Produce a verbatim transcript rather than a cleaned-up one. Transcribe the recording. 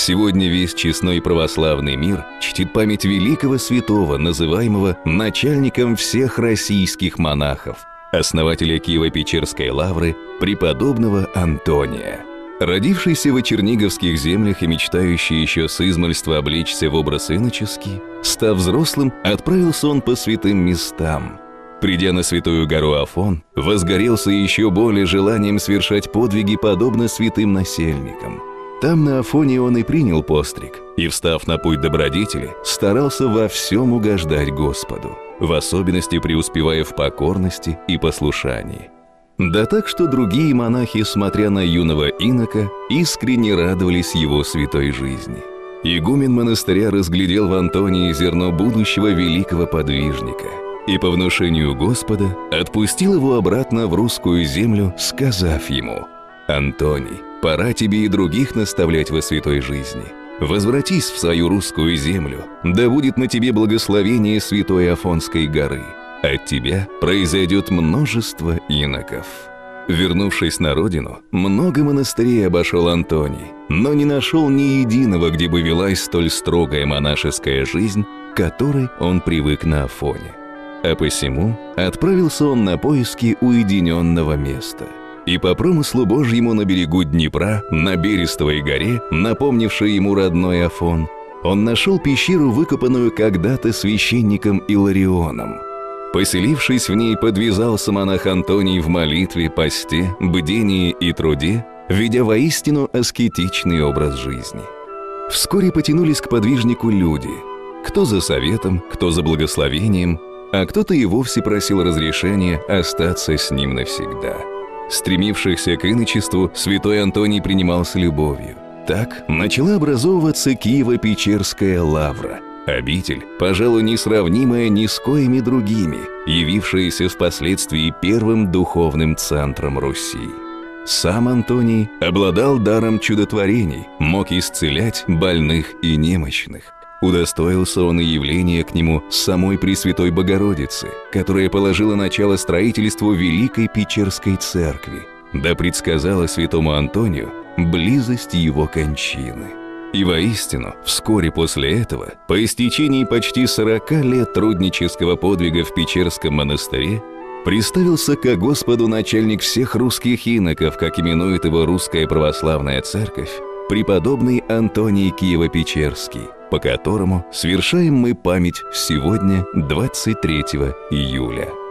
Сегодня весь честной православный мир чтит память великого святого, называемого начальником всех российских монахов, основателя Киево-Печерской лавры, преподобного Антония. Родившийся в Черниговских землях и мечтающий еще с измальства облечься в образ иноческий, став взрослым, отправился он по святым местам. Придя на святую гору Афон, возгорелся еще более желанием совершать подвиги, подобно святым насельникам. Там на Афоне он и принял постриг, и, встав на путь добродетели, старался во всем угождать Господу, в особенности преуспевая в покорности и послушании. Да так, что другие монахи, смотря на юного инока, искренне радовались его святой жизни. Игумен монастыря разглядел в Антонии зерно будущего великого подвижника и по внушению Господа отпустил его обратно в русскую землю, сказав ему: «Антоний, пора тебе и других наставлять во святой жизни. Возвратись в свою русскую землю, да будет на тебе благословение святой Афонской горы. От тебя произойдет множество иноков». Вернувшись на родину, много монастырей обошел Антоний, но не нашел ни единого, где бы велась столь строгая монашеская жизнь, к которой он привык на Афоне. А посему отправился он на поиски уединенного места. И по промыслу Божьему на берегу Днепра, на Берестовой горе, напомнившей ему родной Афон, он нашел пещеру, выкопанную когда-то священником Иларионом. Поселившись в ней, подвязался монах Антоний в молитве, посте, бдении и труде, ведя воистину аскетичный образ жизни. Вскоре потянулись к подвижнику люди, кто за советом, кто за благословением, а кто-то и вовсе просил разрешения остаться с ним навсегда. Стремившихся к иночеству святой Антоний принимал с любовью. Так начала образовываться Киево-Печерская лавра, обитель, пожалуй, несравнимая ни с коими другими, явившаяся впоследствии первым духовным центром Руси. Сам Антоний обладал даром чудотворений, мог исцелять больных и немощных. Удостоился он и явления к нему самой Пресвятой Богородицы, которая положила начало строительству Великой Печерской церкви, да предсказала святому Антонию близость его кончины. И воистину, вскоре после этого, по истечении почти сорока лет труднического подвига в Печерском монастыре, представился ко Господу начальник всех русских иноков, как именует его Русская Православная Церковь, преподобный Антоний Киево-Печерский, по которому совершаем мы память сегодня, двадцать третьего июля.